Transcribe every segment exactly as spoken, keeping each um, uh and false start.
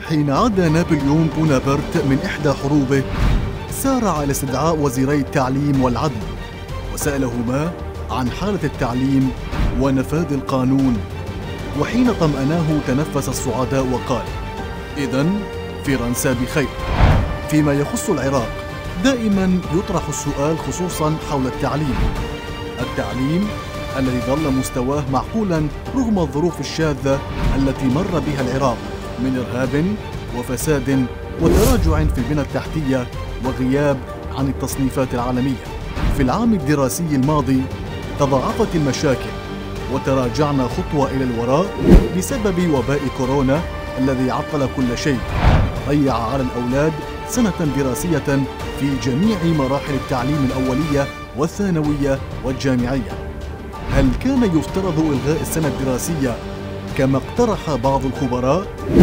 حين عاد نابليون بونابرت من إحدى حروبه، سارع إلى استدعاء وزيري التعليم والعدل، وسألهما عن حالة التعليم ونفاذ القانون. وحين طمأناه تنفس الصعداء وقال: إذن فرنسا بخير. فيما يخص العراق، دائما يطرح السؤال خصوصا حول التعليم التعليم الذي ظل مستواه معقولا رغم الظروف الشاذة التي مر بها العراق من إرهاب وفساد وتراجع في البنى التحتية وغياب عن التصنيفات العالمية. في العام الدراسي الماضي تضاعفت المشاكل وتراجعنا خطوة إلى الوراء بسبب وباء كورونا الذي عطل كل شيء، ضيع على الأولاد سنة دراسية في جميع مراحل التعليم الأولية والثانوية والجامعية. هل كان يفترض إلغاء السنة الدراسية كما اقترح بعض الخبراء؟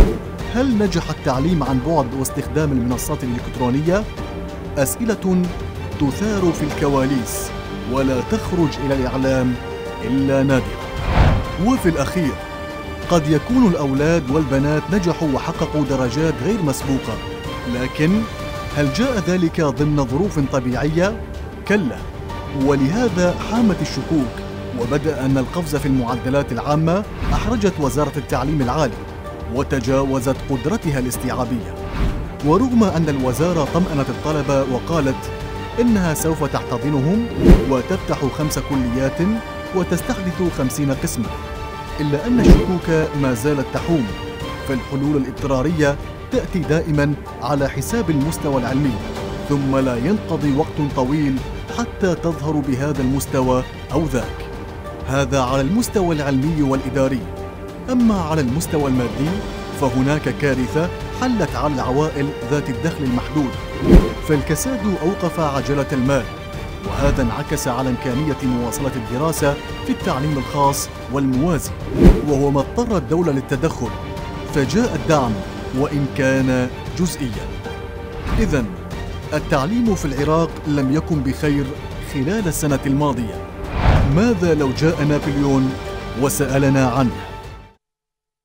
هل نجح التعليم عن بعد واستخدام المنصات الإلكترونية؟ أسئلة تثار في الكواليس ولا تخرج إلى الإعلام إلا نادرا. وفي الأخير قد يكون الأولاد والبنات نجحوا وحققوا درجات غير مسبوقة، لكن هل جاء ذلك ضمن ظروف طبيعية؟ كلا، ولهذا حامت الشكوك، وبدأ أن القفز في المعدلات العامة أحرجت وزارة التعليم العالي وتجاوزت قدرتها الاستيعابية. ورغم أن الوزارة طمأنت الطلبة وقالت إنها سوف تحتضنهم وتفتح خمس كليات وتستحدث خمسين قسما، إلا أن الشكوك ما زالت تحوم، فالحلول الاضطرارية تأتي دائما على حساب المستوى العلمي، ثم لا ينقضي وقت طويل حتى تظهر بهذا المستوى أو ذاك. هذا على المستوى العلمي والإداري. أما على المستوى المادي فهناك كارثة حلت على العوائل ذات الدخل المحدود، فالكساد أوقف عجلة المال، وهذا انعكس على إمكانية مواصلة الدراسة في التعليم الخاص والموازي، وهو ما اضطر الدولة للتدخل، فجاء الدعم وإن كان جزئيا. إذن التعليم في العراق لم يكن بخير خلال السنة الماضية. ماذا لو جاء نابليون وسألنا عنه؟